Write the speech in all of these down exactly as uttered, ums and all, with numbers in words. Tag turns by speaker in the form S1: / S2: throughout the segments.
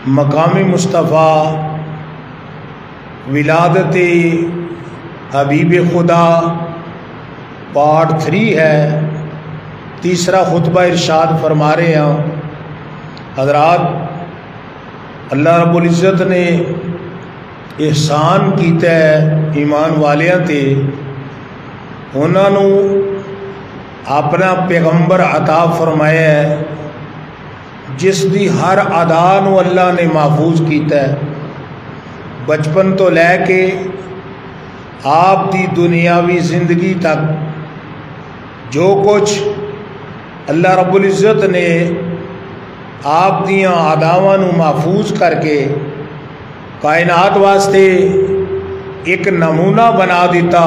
S1: مقام مصطفیٰ ولادت حبیب خدا پارٹ تھری ہے، تیسرا خطبہ ارشاد فرما رہے ہیں حضرات۔ اللہ رب العزت نے احسان کیتا ہے ایمان والیاں تے، انہاں نو اپنا پیغمبر عطا فرمایا ہے جس دی ہر ادا نو اللہ نے محفوظ کیتا ہے، بچپن تو لے کے آپ دی دنیاوی زندگی تک جو کچھ اللہ رب العزت نے آپ دیاں اداواں نو محفوظ کر کے کائنات واسطے ایک نمونہ بنا دیتا،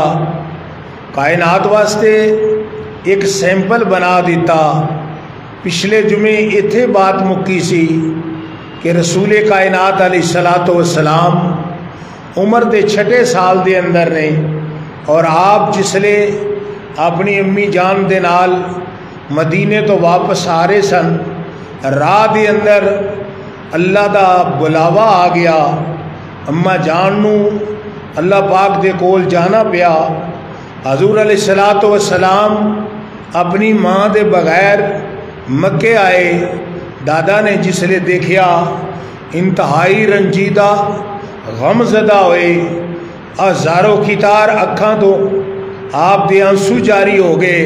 S1: کائنات واسطے ایک سیمپل بنا دیتا۔ پچھلے جمعے اتھے بات مکی سی کہ رسول کائنات علیہ الصلوۃ والسلام عمر دے چھٹے سال دے اندر نے، اور آپ جسلے اپنی امی جان دے نال مدینے تو واپس آ رہے سن، راہ دے اندر اللہ دا بلاوا آ گیا، اما جان نو اللہ پاک دے کول جانا پیا۔ حضور علیہ الصلوۃ والسلام اپنی ماں دے بغیر مکے آئے، دادا نے جسلے دیکھیا انتہائی رنجیدہ غم زدہ ہوئے، ہزاروں کتار اکھاں تو آپ دے آنسو جاری ہو گئے۔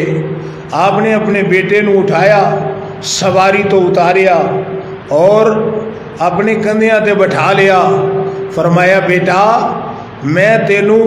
S1: آپ نے اپنے بیٹے نو اٹھایا، سواری تو اتاریا اور اپنے کندھیاں تے بٹھا لیا، فرمایا بیٹا میں تینوں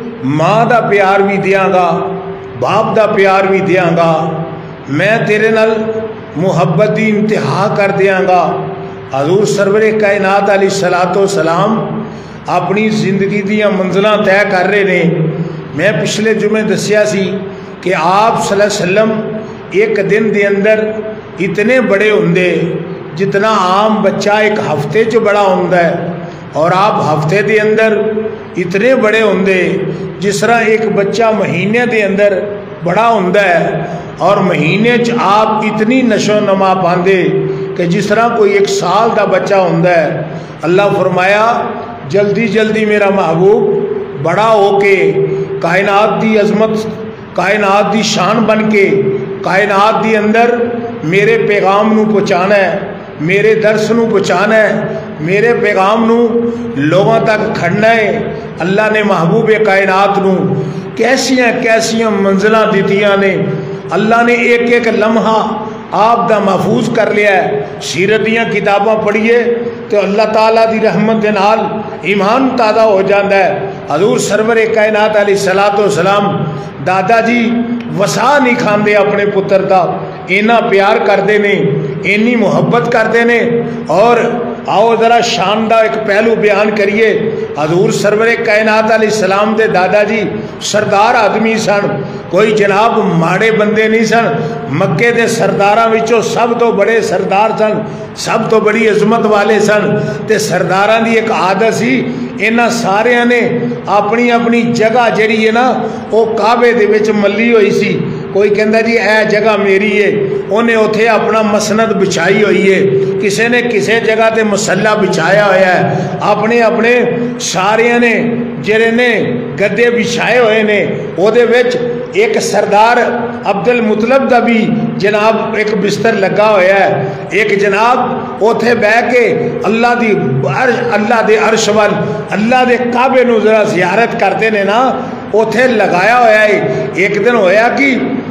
S1: ماں دا پیار بھی دیاں گا، باپ دا پیار بھی دیاں گا، میں تیرے نال محبت دی انتہا کر دیاں گا۔ حضور سرور کائنات علیہ الصلوۃ والسلام اپنی زندگی دیاں منزلاں طے کر رہے نے۔ میں پچھلے جمعے دسیا سی کہ آپ صلی اللہ علیہ وسلم ایک دن دے اندر اتنے بڑے ہوندے جتنا عام بچہ ایک ہفتے چ بڑا ہوندا ہے، اور آپ ہفتے دے اندر اتنے بڑے ہوندے جس طرح ایک بچہ مہینے دے اندر بڑا ہوندا ہے، اور مہینے چ آپ اتنی نشو نما پاندے کہ جس طرح کوئی ایک سال دا بچہ ہوندا ہے۔ اللہ فرمایا جلدی جلدی میرا محبوب بڑا ہو کے کائنات دی عظمت، کائنات دی شان بن کے کائنات دی اندر میرے پیغام نو پہنچانا ہے، میرے درس نو پہنچانا ہے، میرے پیغام نو لوگوں تک کھڑنا ہے۔ اللہ نے محبوب کائنات نو کیسیاں کیسیاں منزلاں دیتیاں نے، اللہ نے ایک ایک لمحہ آپ دا محفوظ کر لیا ہے۔ سیرت دیاں کتاباں پڑھیے تو اللہ تعالیٰ دی رحمت دے نال ایمان تازہ ہو جاندہ ہے۔ حضور سرور کائنات علیہ الصلوۃ والسلام دادا جی وسا نہیں کھاندے اپنے پتر دا، اینا پیار کردے نے، اینی محبت کردے نے۔ اور آؤ ذرا شاندار ایک پہلو بیان کریے۔ حضور سرور کائنات علیہ السلام دے دادا جی سردار آدمی سن، کوئی جناب ماڑے بندے نہیں سن، مکے دے سرداراں وچوں سب تو بڑے سردار سن، سب تو بڑی عظمت والے سن۔ تے سرداراں دی ایک عادت سی، انہاں ساریاں نے اپنی اپنی جگہ جڑی ہے نا وہ کعبے دے وچ ملی ہوئی سی۔ کوئی کہندا جی اے جگہ میری ہے، انہیں اتھے اپنا مسند بچھائی ہوئی ہے، کسے نے کسے جگہ تے مسلح بچھایا ہوا ہے، اپنے اپنے ساریاں نے جڑے نے گدے بچھائے ہوئے نے۔ او دے وچ ایک سردار عبد المطلب دا بھی جناب ایک بستر لگا ہوا ہے، ایک جناب اوتھے بہ کے اللہ دی اللہ دے عرش وال اللہ دے کعبے نو ذرا زیارت کرتے نے نا، اوتھے لگایا ہوا ہے۔ ایک دن ہویا کہ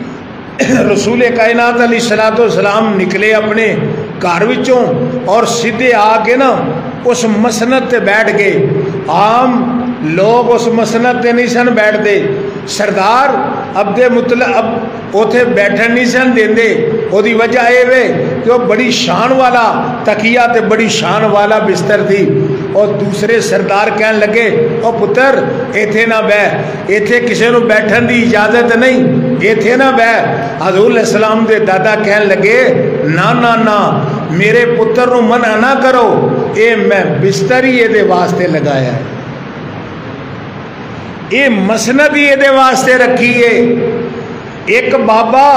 S1: رسول کائنات علیہ الصلوۃ والسلام نکلے اپنے گھر وچوں اور سیدھے آ کے نا اس مسند تے بیٹھ گئے۔ عام لوگ اس مسند تے نہیں سن بیٹھتے، سردار عبد مطلب اوتھے بیٹھن نہیں سن دیندے۔ او دی وجہ اے وے کہ وہ بڑی شان والا تکیہ تے بڑی شان والا بستر تھی۔ اور دوسرے سردار کہن لگے او پتر ایتھے نہ بہ، ایتھے کسے نو بیٹھن دی اجازت نہیں، ایتھے نہ بہ۔ حضور علیہ السلام دے دادا کہن لگے نا نا نا میرے پتر نو منع نہ کرو، اے میں بستر ہی دے واسطے لگایا ہے، اے مسند ہی دے واسطے رکھی ہے۔ ایک بابا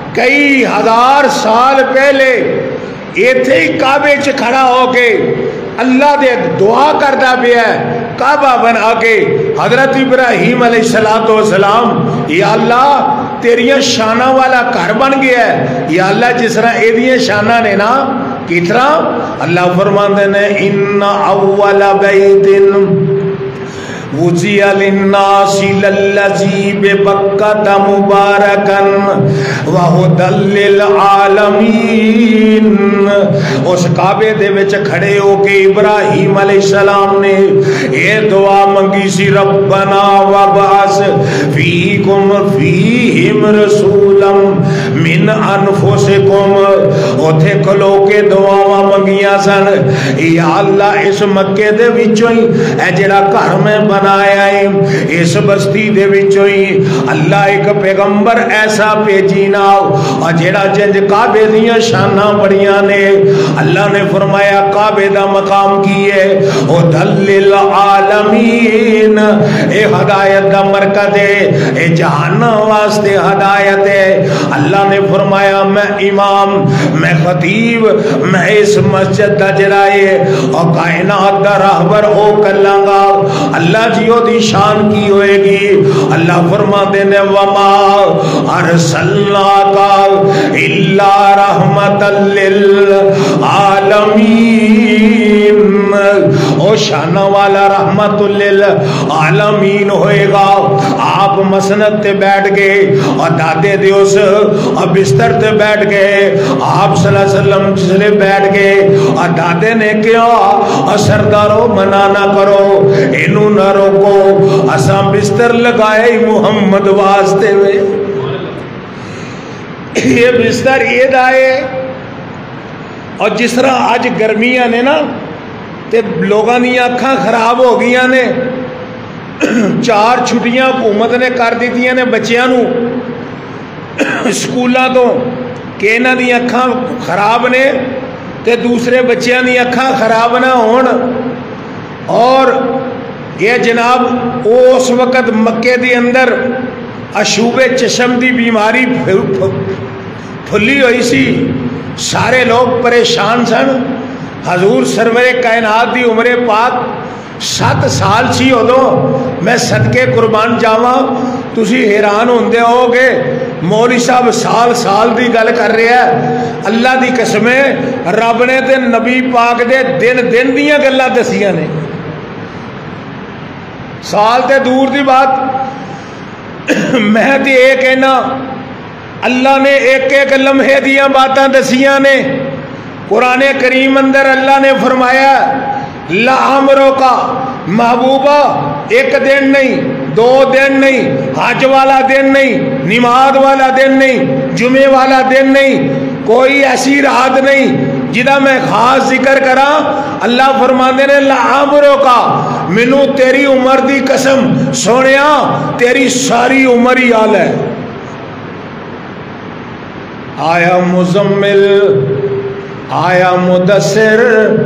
S1: کئی ہزار سال پہلے ایتھے ہی کعبے چ کھڑا ہو کے اللہ دے دعا کرتا پیا ہے کعبہ بنا کے حضرت ابراہیم علیہ الصلوۃ والسلام یا اللہ تیریاں شانہ والا گھر بن گیا ہے یا اللہ جس طرح ایدیاں شانہ نے نا کس طرح اللہ فرماندے نے ان اول بیت وُزِيَ لِلنَّاسِ لَلَّذِي بِبَكَّةَ مُبَارَكًا وَهُدًى لِلْعَالَمِينَ اس کعبے دے وچ کھڑے ہو کے ابراہیم علیہ السلام نے یہ دعا منگی سی ربنا وبعث فیکم فیہم رسولا من انفسکم اوتھے کھلو کے دعاواں منگیاں سن یا اللہ اس مکے دے وچوں ہی اے جڑا گھر میں بنایا ہے اس بستی دے وچوں ہی اللہ ایک پیغمبر ایسا بھیجی نا اور جڑا جنج کعبے دیاں شاناں بڑیاں نے اللہ نے فرمایا کعبے دا مقام کی ہے او دل العالمین اے ہدایت دا مرکز ہے اے جہان واسطے ہدایت ہے اللہ نے فرمایا میں امام میں خطیب میں اس مسجد دا جڑا ہے اور کائنات دا راہبر او کلاں گا اللہ جیو دی شان کی ہوئے گی اللہ فرما دینے وما ارسلناک الا رحمت للعالمین او شانہ والا رحمت للعالمین ہوئے گا آپ مسند تے بیٹھ گئے اور دادے دے اس اور بستر تے بیٹھ گئے آپ صلی اللہ علیہ وسلم جسلے بیٹھ گئے اور دادے نے کیا اور سردارو منع نہ کرو انہوں نہ روکو اساں بستر لگائے محمد واسطے میں یہ بستر یہ دائے اور جس طرح آج گرمیاں نے نا تے لوگاں دی اکھاں خراب ہو گیا نے چار چھٹیاں حکومت نے کر دیتیاں نے بچیاں نو سکولاں تو کہ انہاں دی اکھاں خراب نے تے دوسرے بچیاں دی اکھاں خراب نہ ہون اور یہ جناب اس وقت مکے دی اندر اشوب چشم دی بیماری پھلی ہوئی سی سارے لوگ پریشان سن حضور سرور کائنات دی عمر پاک سات سال سی ہو دو میں صدقے قربان جاواں تسی حیران ہوندے ہو گے مولوی صاحب سال سال دی گل کر رہے ہیں اللہ دی قسمیں رب نے تے نبی پاک دے دن دن دیاں گلاں دسیاں نے سال تے دور دی بات میں تے ایک کہنا اللہ نے ایک ایک لمحے دیاں باتاں دسیاں نے قرآن کریم اندر اللہ نے فرمایا لعمرو کا محبوبہ ایک دن نہیں دو دن نہیں حج والا دن نہیں نماز والا دن نہیں جمعے والا دن نہیں کوئی ایسی رات نہیں جدہ میں خاص ذکر کرا اللہ فرماندے نے لعمرو کا منو تیری عمر دی قسم سونیا تیری ساری عمر ہی آل ہے آیا مزمل آیا مدثر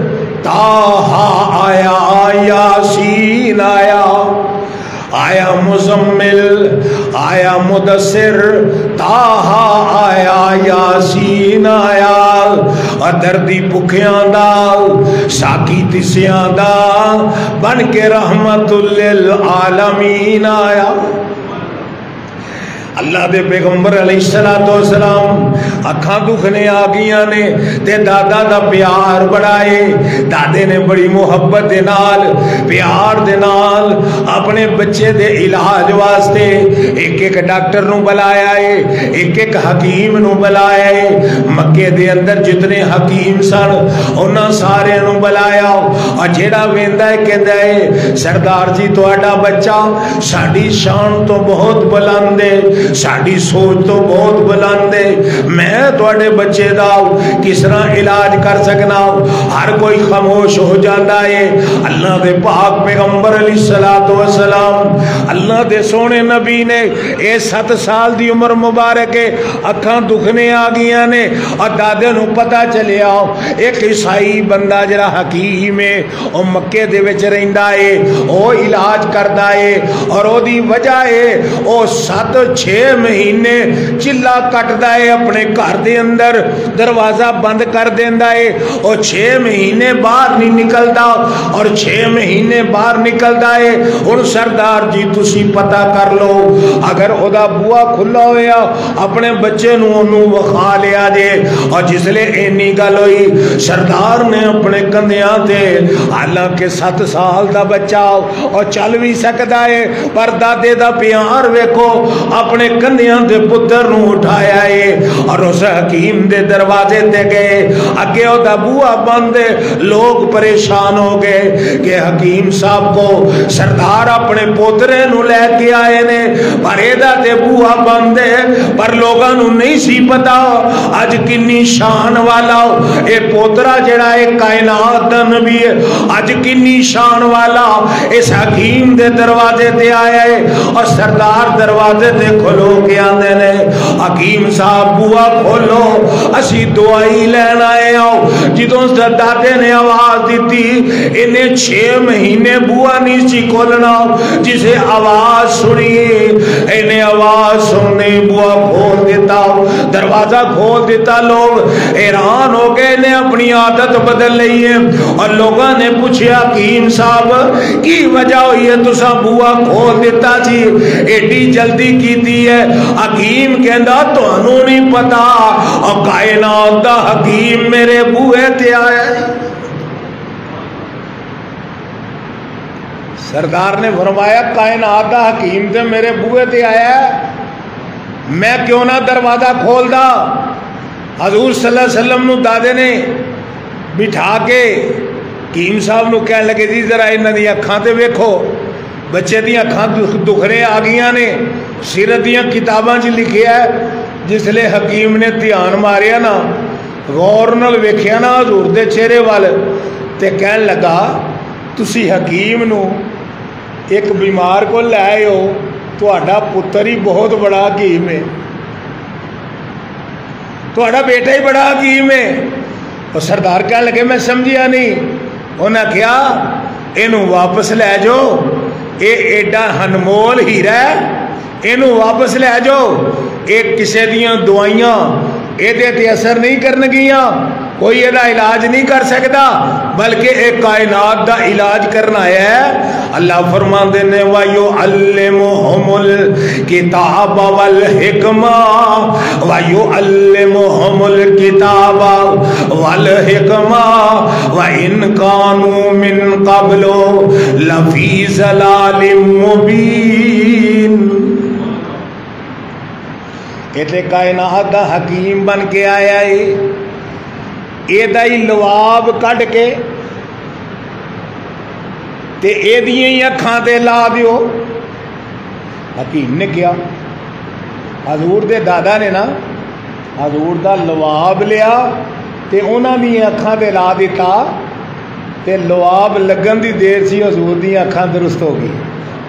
S1: تاہا آیا یاسین آیا آیا مزمل آیا مدثر تاہا آیا یاسین آیا اور دردی بکھیاں دا ساکی تسیاں دا بن کے رحمت للعالمین آیا اللہ دے پیغمبر علیہ السلام اکھاں دکھنے آگیاں نے تے دادا دا پیار بڑھائے دادے نے بڑی محبت دے نال پیار دے نال اپنے بچے دے علاج واسطے ایک ایک ڈاکٹر نو بلایا ہے ایک ایک حکیم نو بلایا ہے مکے دے اندر جتنے حکیم سن انہاں سارے نو بلایا اور جیڑا ویندا ہے کہندا ہے سردار جی تہاڈا بچہ ساڈی شان تو بہت بلند ہے ساڑی سوچ تو بہت بلند ہے میں توڑے بچے داؤ کس طرح علاج کر سکنا ہر کوئی خاموش ہو جاتا ہے اللہ دے پاک پیغمبر علیہ السلام اللہ دے سونے نبی نے اے ست سال دی عمر مبارک اکھاں دکھنے آگیاں نے اور دادے نو پتا چلے آؤ ایک عیسائی بندہ جرا حکیم ہے او مکے دے وچ رہندا ہے او علاج کردا ہے اور او دی وجہ ہے او سات چھ छे महीने चिल्ला कटदा है अपने घर दे अंदर, दरवाजा बंद कर देंदा है, और छे महीने बाहर नहीं निकलता, और छे महीने बाहर निकलदा है। हुण सरदार जी तुसी पता कर लो, अगर ओदा बूआ खुला होया अपने बच्चे नूं ओनू विखा लिया जे। और जिसले इन्नी गल होई सरदार ने अपने कंधियां ते, हालांकि सत्त साल दा बच्चा और चल भी सकदा है, पर दादे दा प्यार वेखो, अपने कंधियां ते पुत्र नूं उठाया है और उस हकीम दे दरवाजे ते गए। अगे ओदा बूआ बंद, लोग परेशान हो गए कि हकीम साहब को सरदार अपने पोतरे नूं लैके आए ने, पर एदा ते बूआ बंद है। पर लोगों नूं नहीं सी पता अज किन्नी शान वाला ये पोतरा जड़ा है कायनात दा नबी है, अज किन्नी शान वाला इस हकीम दे दरवाजे ते आया है। और सरदार दरवाजे ते खोलो के आंदे ने, हकीम साहब बुआ खोलो, असी दवाई लैन आए आओ। जिदों दादे ने आवाज दी इन्हें छे महीने बुआ नहीं सी खोलना, जिसे आवाज सुनी इन्हें आवाज सुनने बुआ खोल देता, दरवाजा खोल देता। लोग हैरान हो गए ने अपनी आदत बदल ली है। और लोगों ने पूछा हकीम साहब की वजह हुई है तुसा बुआ खोल देता जी, एडी जल्दी की है? हकीम कहंदा तुहानू नहीं पता, और कायनात दा हकीम मेरे बूहे ते आया। सरदार ने फरमाया कायनात दा हकीम ते मेरे बूहे ते आया, मैं क्यों ना दरवाजा खोलदा। हजूर सल्लल्लाहु अलैहि वसल्लम नू दादे ने बिठा के हकीम साहब नू कह लगे जी जरा इन्हां दी अखां ते वेखो, बच्चे दी अखां दुखरे आ गईयां ने। सीरत दी किताबां च लिखिया है, जिसले हकीम ने ध्यान मारिया ना, गौर नाल वेखिया ना हजूर दे चेहरे वाल, ते कहन लगा तुसी हकीम नू एक बीमार को लै आए हो, तुहाडा पुत्र ही बहुत बड़ा हकीम है, तुहाडा बेटा ही बड़ा हकीम है। और सरदार कह लगे मैं समझिया नहीं। उन्हें कहा इनू वापस लै जाओ, ये एडा अनमोल हीरा है, इनू वापस लै जाओ, ये किसी दियां दवाइयां एदे ते असर नहीं करनगियां, कोई एदा इलाज नहीं कर सकता, बल्कि एक कायनात दा इलाज करना है। अल्लाह फरमाते ने वायु अल्लिमुहुमुल किताब वल हिकमा, वायु अल्लिमुहुमुल किताब वल हिकमा, व इन कानू मिन क़ब्लु लफी ज़लालिम मुबीन। इतने कायनात दा हकीम बन के आया है, एदा ही लवाब कढ़ के ते एदियां ही अखां ते ला दियो। हकीम ने किया, हजूर दे दादा ने ना हजूर दा लवाब लिया ते उन्हां दी अखां ते ला दिता, ते लवाब लगन दी देर सी हजूर दी अखां दुरुस्त हो गई।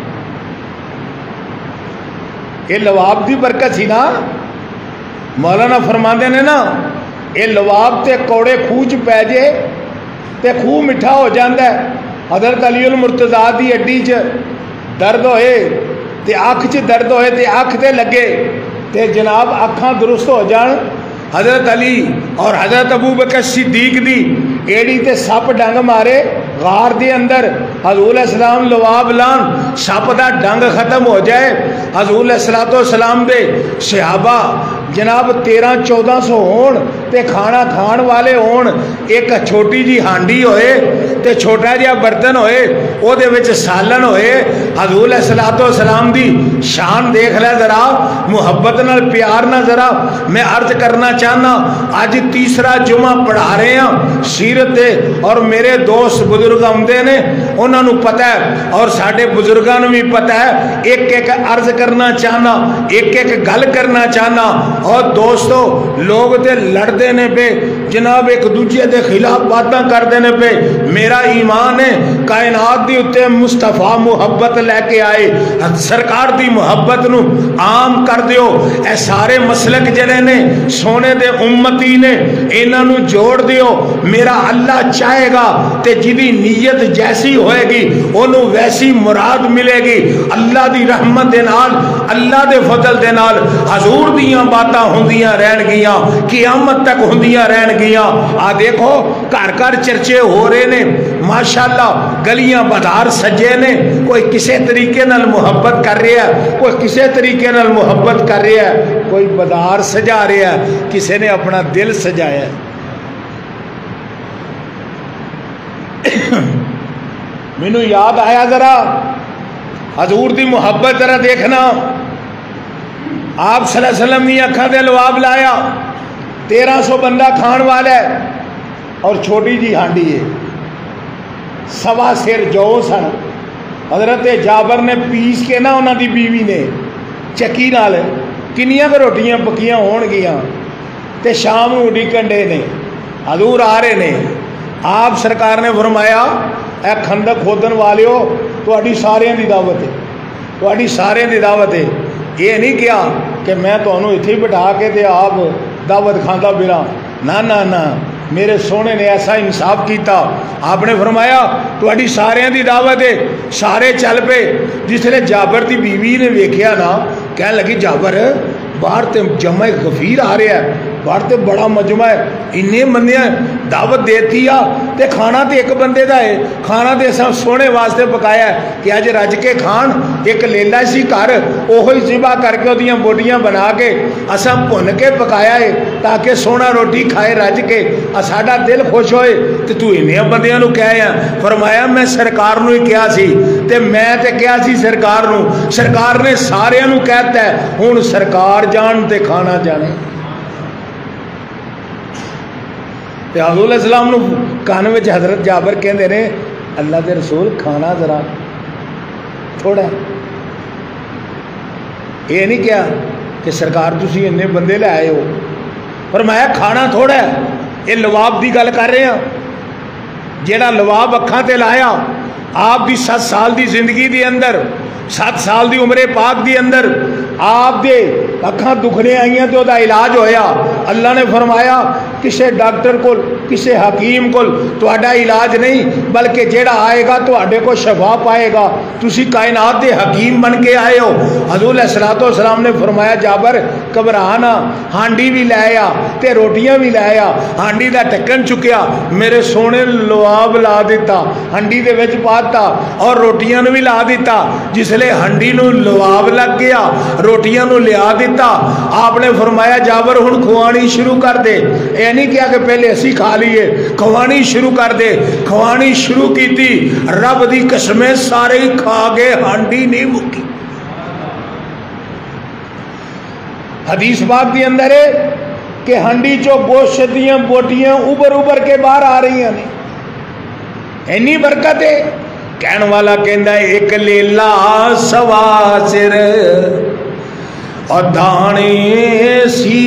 S1: ये लवाब की बरकत सी ना। मौलाना फरमाते ने ना, ये लवाब ते कौड़े खूह च पै जे ते खूह मिठा हो जाता है। हज़रत अली उल मुर्तज़ा की हड्डी च दर्द होए ते अख च दर्द होए ते अख ते लगे ते जनाब अखां दुरुस्त हो जान। हज़रत अली और हज़रत अबू बकर सिद्दीक दी एड़ी ते सप डंग मारे गार दे अंदर, हजूर सलाम लवाब लान, सप का डंग खत्म हो जाए। हजूर सलातो सलाम दे सहाबा जनाब तेरह चौदह सौ होन ते खाना खाण वाले होन, एक छोटी जी हांडी होए ते छोटा जिहा बर्तन होए, ओदे विच सालन होए। हजूर सलातो सलाम दी शान देख लै जरा, मुहब्बत नाल प्यार ना जरा। मैं अर्ज करना चाहना, अज तीसरा जुमा पढ़ा रहे हैं सीरत दे, और मेरे दोस्त बुजुर्ग आउंदे ने, उन्होंने पता है और साडे बुजुर्गों भी पता है। एक एक अर्ज करना चाहना, एक एक गल करना चाहना। और दोस्तों लोग तो लड़ते ने पे جناب ایک دوجے دے خلاف باتاں کرتے ہیں پہ. میرا ایمان ہے کائنات دی اتنے مصطفیٰ محبت لے کے آئے, سرکار دی محبت نو عام کر دیو. اے سارے مسلک جڑے نے سونے دے امتی نے انہاں نو جوڑ دیو. میرا اللہ چاہے گا تے جدی نیت جیسی ہوئے گی انہوں ویسی مراد ملے گی. اللہ دی رحمت دے نال, اللہ دے فضل دے نال حضور دیاں باتاں ہوندیاں رہن گیاں, قیامت تک ہوندیاں رہن گیاں. آ دیکھو گھر گھر چرچے ہو رہے نے ماشاءاللہ, گلیاں بازار سجے نے, کوئی کسے طریقے نال محبت کر رہا ہے, کوئی کسے طریقے نال محبت کر رہا ہے, کوئی بازار سجا رہا ہے, کسے نے اپنا دل سجایا ہے. مینوں یاد آیا ذرا حضور دی محبت ذرا دیکھنا. آپ صلی اللہ علیہ وسلم نے اکھاں دے لواب لایا, تیرہ سو بندہ کھان والا ہے اور چھوٹی جی ہانڈی ہے, سوا سر جو سن. حضرت جابر نے پیس کے نا انہاں دی بیوی نے چکی نال کنیاں کہ روٹیاں پکیاں ہون گیاں تے شام نو اڈیکن ڈے نے. حضور آ رہے نے, آپ سرکار نے فرمایا اے کھندق کھودن والیو تہاڈی سارے دی دعوت ہے, تہاڈی سارے دی دعوت ہے. یہ نہیں کیا کہ میں تمہوں اتنے بٹھا کے تے آپ دعوت کھاندہ پھراں, نہ نہ نہ, میرے سونے نے ایسا انصاف کیتا. آپ نے فرمایا تہاڈی سارے دی دعوت ہے. سارے چل پے. جس نے جابر دی بیوی نے ویکھیا نا, کہنے لگی جابر باہر تے جمع غفیر آ رہا ہے, باہر تے بڑا مجمع ہے, انہیں بندے دعوت دیتی آ تے کھانا تے ایک بندے دا ہے, کھانا تے اساں سونے واسطے پکایا ہے کہ اج رج کے کھان. ایک لیلا سی گھر اوہی ذبح کر کے اودیاں بوٹیاں بنا کے اساں بھن کے پکایا ہے تاکہ سونا روٹی کھائے رج کے ساڈا دل خوش ہوئے. تے تو انہیں بندیاں نو کہے ہیں. فرمایا میں سرکار نو ہی کیا سی تے میں تے کیا سی سرکار نو, سرکار نے سارے نو کہتا ہے ہن سرکار جان تے کھانا جانے. تے حضور علیہ السلام نو کان وچ حضرت جابر کہندے نے اللہ دے رسول کھانا ذرا تھوڑا ہے. یہ نہیں کیا کہ سرکار تسی اتنے بندے لے آئے ہو, فرمایا کھانا تھوڑا ہے. یہ لواب دی گل کر رہے ہیں, جیڑا لواب اکھاں تے لایا آپ دی سات سال دی زندگی دی اندر, سات سال دی عمر پاک دی اندر آپ دے اکھاں دکھنے آئیاں تو دا علاج ہویا. اللہ نے فرمایا کسے ڈاکٹر کو کسے حکیم کو تہاڈا علاج نہیں بلکہ جیڑا آئے گا تہاڈے کو شفا پائے گا. تسی کائنات دے حکیم بن کے آئے ہو. حضور علیہ الصلوۃ والسلام نے فرمایا جابر گھبرا نہ, ہانڈی بھی لے آیا تے روٹیاں بھی لے آیا. ہانڈی دا ڈھکن چکیا, میرے سونے لواب لا دیتا, ہانڈی دے وچ پاتا اور روٹیاں نو بھی لا دیتا. جس لے ہانڈی نو لواب لگ گیا روٹیاں نو لیا دیتا. آپ نے فرمایا جابر ہن کھوانی شروع کر دے. اے نہیں کیا کہ پہلے اسی کھا لیے, کھوانی شروع کر دے. کھوانی شروع کی تھی, رب دی قسمیں سارے ہی کھا گئے, ہانڈی نہیں مکی. حدیث پاک دی اندر ہے کہ ہانڈی چو گوشت دیاں بوٹیاں اوبر اوبر کے باہر آ رہی ہیں. اینی برکت ہے. کہنے والا کہندا ہے ایک لیلا سوا سر اور دانے سی,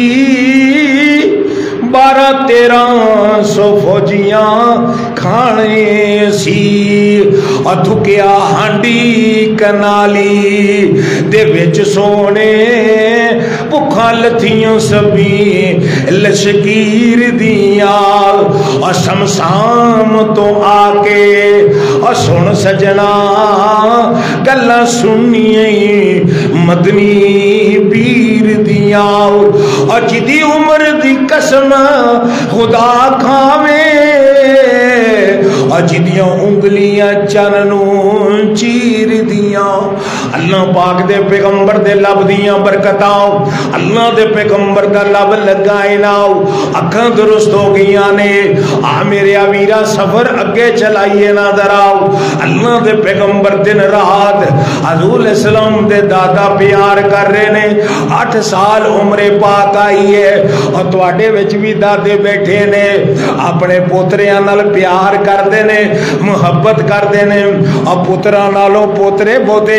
S1: بارہ تیرہ سو فوجیاں کھانے سی. اور تھکیا ہانڈی کنالی دے وچ سونے بکھاں لتھیاں سبھی لشکیر دیاں. اور شمشام تو آ کے اور سن سجنا گلاں سنیے مدنی پیر دیاں. اور جدی عمر دی قسم خدا کھاوے اور جدیاں انگلیاں چننوں چیر دیاں. اللہ پاک دے پیغمبر دے لب دیاں برکتاں, اللہ دے پیغمبر دا لب لگائے ناؤ, اکھاں درست ہو گئیاں نے. آ میرے ویرا سفر اگے چلائیے نہ دراؤ. اللہ دے پیغمبر دن رات حضور علیہ السلام دے دادا پیار کر رہے نے. اٹھ سال عمر پاک آئی ہے اور تواڈے وچ بھی دادے بیٹھے نے, اپنے پوتریاں نال پیار کر دے نے, محبت کر دے نے. اور پتراں نالوں پوترے بہتے چنگے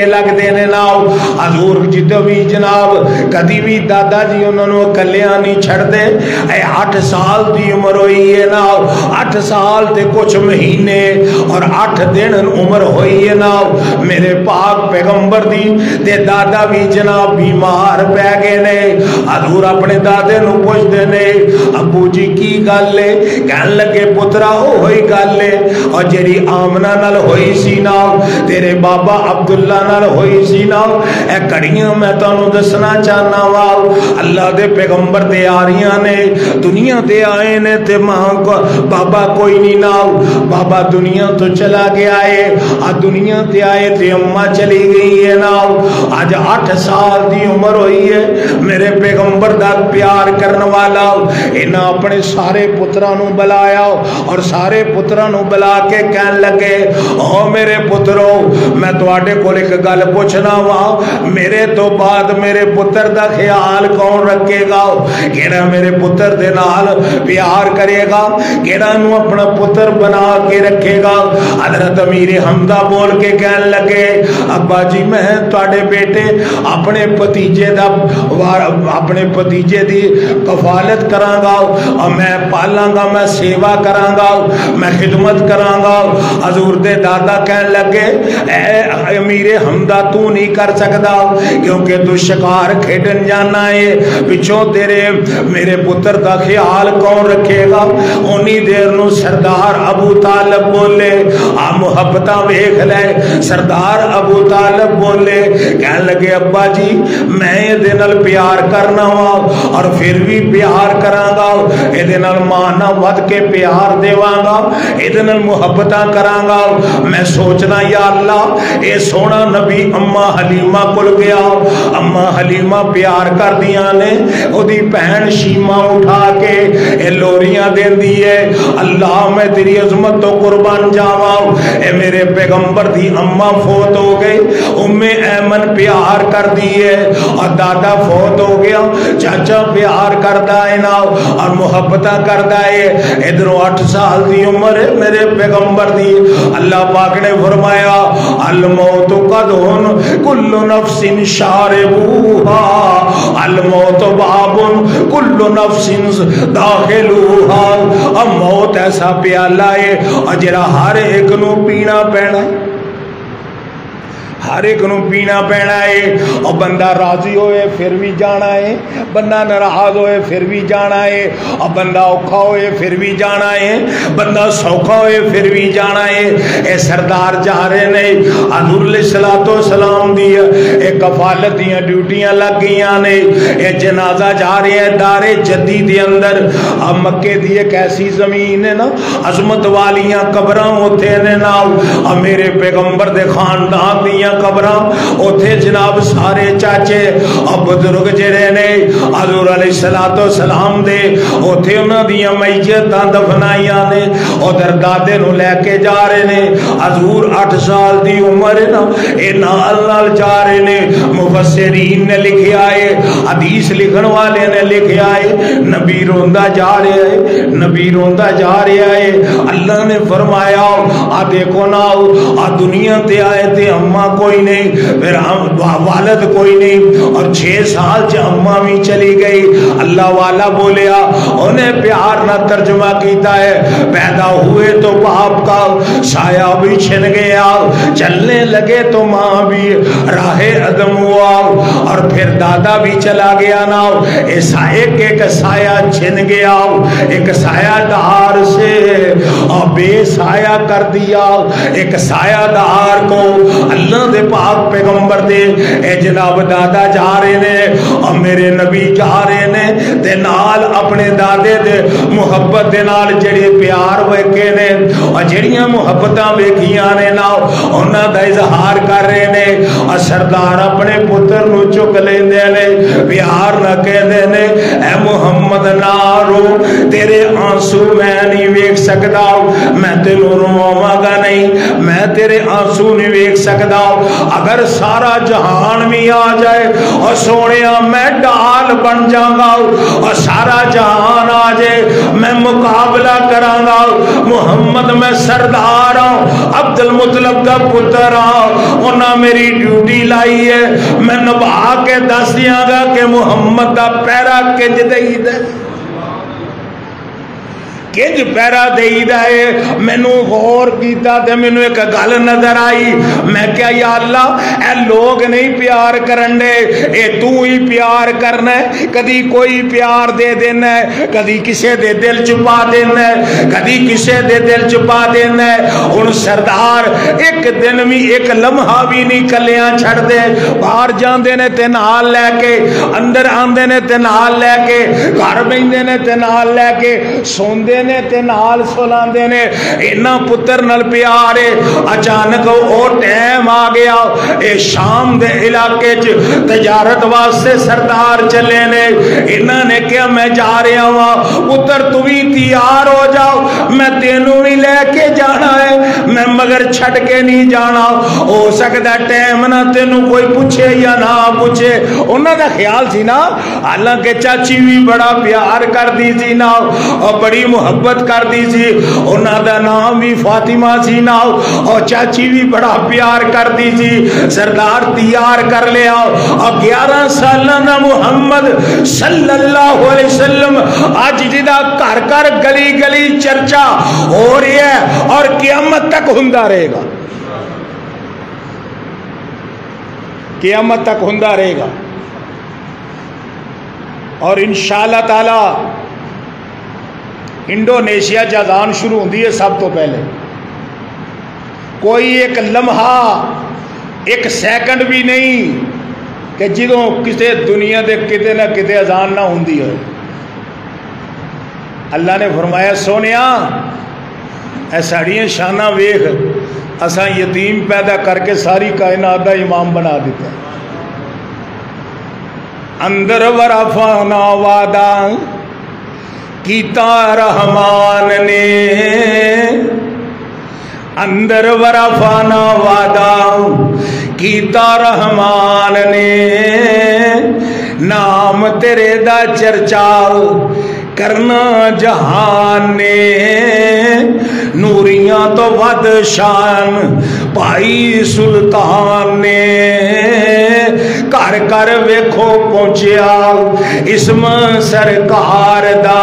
S1: लगते ने नाल। हजूर जिदों भी जनाब कदी भी दादा जी उन्होंने कलिया नहीं छड़ते। अठ साल की उम्र हुई है नाल, अठ साल ते कुछ महीने और अठ दिन उम्र हुई है नाल। मेरे पाक पैगंबर दी ते दादा भी जनाब बीमार पै गए ने। हजूर अपने दादे नूं पुछदे ने अबू जी की गल है? कहन लगे पुत्रा ओ ही गल है और जेड़ी आमना नाल होई सी ना तेरे बाबा अब्दुल्ला नाल होई सी ना, ए घड़ियां मैं तुहानूं दसना चाहना वा। अल्लाह दे पैगंबर ते आ रही ने, दुनिया ते आए ने ते मां को बाबा कोई नहीं ना। बाबा दुनिया तो चला गया है, आ दुनिया ते आए ते अम्मा चली गई है ना। आज अठ साल की उम्र हुई है। मेरे पैगंबर दा प्यार करने वाला इन्हें अपने सारे पुत्रां नूं बुलाया और सारे पुत्रां नूं बुला के कहन लगे ओ मेरे पुत्रो मैं तुहाडे कोल एक गल पुछना वा, मेरे तो बाद मेरे पुत्र दा ख्याल कौन रखेगा? केड़ा मेरे पुत्र दे नाल प्यार करेगा? केड़ा नूं अपना पुत्र बना के रखेगा? हजरत अमीर हमदा बोल के कहन लगे अब्बा जी मैं तुहाडे बेटे अपने भतीजे दा अपने भतीजे दी कफालत करांगा और मैं पालांगा, मैं सेवा करांगा, मैं खिदमत करांगा। हजूर दे दादा कहन लगे ए अमीर हमदा तू नहीं कर सकदा क्योंकि तू शिकार खेडन जाना है, पिछों तेरे मेरे पुत्र का ख्याल कौन रखेगा? उन्नी देर नूं सरदार अबू तालब बोले आ मुहब्बत वेख ले। सरदार अबू तालब बोले कहन लगे अब्बा जी मैं ये नाल प्यार करना वा और फिर भी प्यार करांगा, ये मां ना वध के प्यार देवांगा, ये मुहब्बत करांगा। मैं सोचना या अल्लाह ये सोना नबी अम्मा हलीमा कोल गया, अम्मा हलीमा प्यार कर दिया ने, ओदी भैन शीमा उठा के ये लोरियां देंदी है। अल्लाह मैं तेरी अजमत तो कुर्बान जावा, ए मेरे पैगंबर दी अम्मा फौत हो गई, उम्मे ऐमन प्यार कर दी है और दादा फौत हो गया, चाचा प्यार करदा है ना और मुहब्बत करदा है। इधरों अठ साल की उम्र है मेरे पैगंबर दी। अल्लाह पाक ने फरमाया अल मौत कदहुन कुल्लु नफ्सिन शारिबूहा, अल मौत बाबुन कुल्लु नफ्सिन दाखिलूहा। अब मौत ऐसा प्याला है और जिहड़ा हर एक नूं पीना पैना है, हर एक नूं पीना पैना है। और बंदा राजी होए फिर भी जाना है, बंदा नाराज होए फिर भी जाना है, और बंदा औखा होए फिर भी जाना है, बंदा सौखा होए फिर भी जाना है। ए सरदार जा रहे ने, हजूर सलातो सलाम दी एक कफालत दी ड्यूटियां लग गई ने। ए जनाजा जा रहा है दारे जद्दी दे अंदर। अब मक्के दी एक ऐसी जमीन है ना, अजमत वालियां कबरां उत्थे ने ना, और मेरे पैगंबर दे खानदान दियां कबरां उत्थे जनाब सारे चाचे और बुजुर्ग जिहड़े ने हजूर अलैहिस्सलातो सलाम दे उत्थे उन्हां दियां मैयतां दफनाइयां ने। उधर दादे नूं लैके जा रहे ने, हजूर अठ साल दी उम्र है ना, ये नाल नाल जा रहे ने। मुफस्सिरीन ने लिखिया है, हदीस लिखण वाले ने लिखिया है, नबी रोंदा जा रहा है, नबी रोंदा जा रहा है। अल्लाह ने फरमाया आ देखो ना आ दुनिया ते आए ते अम्मा कोई नहीं, फिर वालद कोई नहीं, और छह साल च अम्मा भी चली गई। अल्लाह वाला बोलिया उन्हें प्यार ना तर्जुमा किया है, पैदा हुए तो बाप का साया भी छिन गया, चलने लगे तो माँ भी राहे अदम हुआ, और फिर दादा भी चला गया ना। ऐसा एक एक साया छिन गया, एक सायादार से और बेसाया कर दिया। एक सायादार को अल्लाह दे पाक पैगंबर दे ए जनाब दादा जा रहे ने और मेरे नबी जा रहे ने, ते नाल अपने दादे दे मुहब्बत दे नाल जेड़े प्यार वेखे ने और जेड़ियां मुहब्बतां वेखियां ने ना उन्हां दा इजहार कर रहे ने। और सरदार अपने पुत्र नूं चुक लेंदे ने, प्यार ना कहंदे ने ए मुहम्मद ना रो, तेरे आंसू मैं नहीं वेख सकदा, मैं तेनू रोवांगा नहीं, मैं तेरे आंसू नहीं वेख सकदा। अगर सारा जहान भी आ जाए और सोने मैं डाल बन जाऊंगा, और सारा जहान आ जाए मैं मुकाबला करांगा। मुहम्मद मैं सरदार हूं, अब अब्दुल मुतलब दा पुत्र हाँ, उन्हें मेरी ड्यूटी लाई है, मैं निभा के दस दियांगा कि मुहम्मद दा पैरा किंज देईदा किंज पैरा देईदा है। मैनू गौर किया तो मैनू एक गल नजर आई, मैं क्या या अल्लाह ए लोग नहीं प्यार करन दे, ए तू ही प्यार करना है। कदी कोई प्यार दे देना है, कदी किसे दे दिल छुपा देना है, कदी किसे दे दिल छुपा देना है। हुण सरदार एक दिन भी एक लम्हा भी नहीं कलियां छड़दे, बाहर जांदे ने ते नाल लैके, अंदर आंदे ने ते नाल लैके, घर बहिंदे ने ते नाल लैके, सोंदे ने ते नाल सुलांदे ने। इन्ना पुत्र नाल प्यार है। अचानक वो टाइम आ गया, ए शाम दे इलाके च तजारत वास्ते सरदार चले ने। इन्हां ने कहा मैं जा रहा वां, पुत्र तू भी तैयार हो जाओ, मैं तेनू भी लेके जाना है, मैं मगर छड़ के नहीं जाना। हो सकता टाइम ना तेनू कोई पूछे या ना पूछे। उन्हां दा ख्याल सी ना, हालांकि चाची भी बड़ा प्यार करदी सी ना और बड़ी मुहब्बत करदी सी, उन्हां दा नाम भी फातिमा सी ना और चाची भी बड़ा प्यार करदी सी। सरदार तैयार कर लिया और ग्यारह साल दा मुहम्मद सल्लल्लाहु अलैहि वसल्लम अज जिदा घर घर गली गली चर्चा हो रही है और क़यामत तक हुंदा रहेगा, क़यामत तक हुंदा रहेगा। और इंशाअल्लाह ताला इंडोनेशिया च अज़ान शुरू होती है सब तो पहले। कोई एक लम्हा एक सैकंड भी नहीं कि जो किसी दुनिया के किते ना किते अज़ान ना होंदी हो। अल्लाह ने फरमाया सोनिया ऐ साड़ियां शाना वेख, असा यतीम पैदा करके सारी कायनात का इमाम बना दिता। अंदर वराफाना वादा कीता रहमान ने, अंदर वराफाना वादा कीता रहमान ने, नाम तेरे दा चर्चा करना जहान ने। नूरियां तो वध शान भाई सुल्तान ने, घर घर वेखो पहुंचिया इसम सरकार दा,